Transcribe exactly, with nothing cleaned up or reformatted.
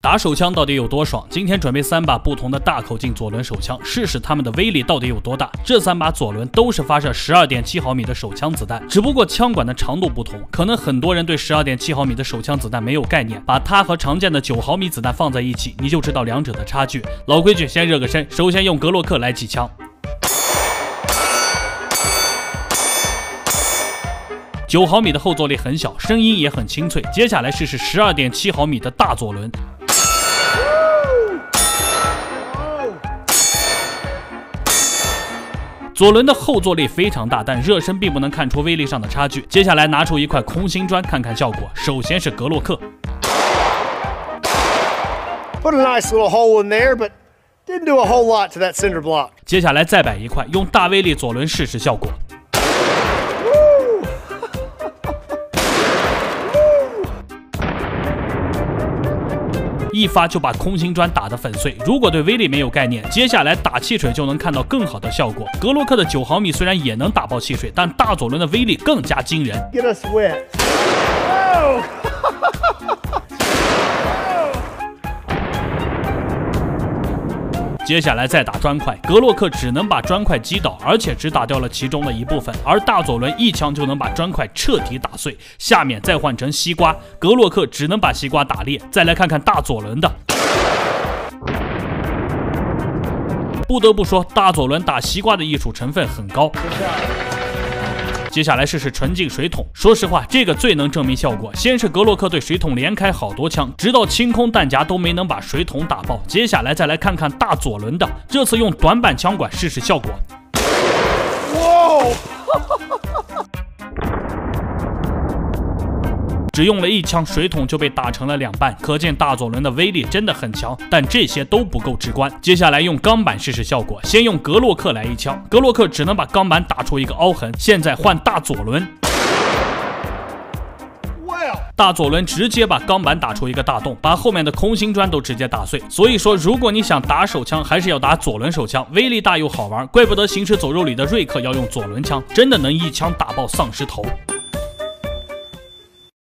打手枪到底有多爽？今天准备三把不同的大口径左轮手枪，试试它们的威力到底有多大。这三把左轮都是发射 十二点七毫米的手枪子弹，只不过枪管的长度不同。可能很多人对 十二点七毫米的手枪子弹没有概念，把它和常见的九毫米子弹放在一起，你就知道两者的差距。老规矩，先热个身，首先用格洛克来几枪。九毫米的后坐力很小，声音也很清脆。接下来试试 十二点七毫米的大左轮。左轮的后坐力非常大，但热身并不能看出威力上的差距。接下来拿出一块空心砖看看效果。首先是格洛克。 Put a nice little hole in there, but didn't do a whole lot to that cinder block. 接下来再摆一块，用大威力左轮试试效果。一发就把空心砖打得粉碎。如果对威力没有概念，接下来打汽水就能看到更好的效果。格洛克的九毫米虽然也能打爆汽水，但大左轮的威力更加惊人。 Get us wet. Oh. 接下来再打砖块，格洛克只能把砖块击倒，而且只打掉了其中的一部分，而大左轮一枪就能把砖块彻底打碎。下面再换成西瓜，格洛克只能把西瓜打裂。再来看看大左轮的，不得不说，大左轮打西瓜的艺术成分很高。接下来试试纯净水桶，说实话，这个最能证明效果。先是格洛克对水桶连开好多枪，直到清空弹夹都没能把水桶打爆。接下来再来看看大左轮的，这次用短板枪管试试效果。 Whoa. 只用了一枪，水桶就被打成了两半，可见大左轮的威力真的很强。但这些都不够直观，接下来用钢板试试效果。先用格洛克来一枪，格洛克只能把钢板打出一个凹痕。现在换大左轮，大左轮直接把钢板打出一个大洞，把后面的空心砖都直接打碎。所以说，如果你想打手枪，还是要打左轮手枪，威力大又好玩。怪不得行尸走肉里的瑞克要用左轮枪，真的能一枪打爆丧尸头。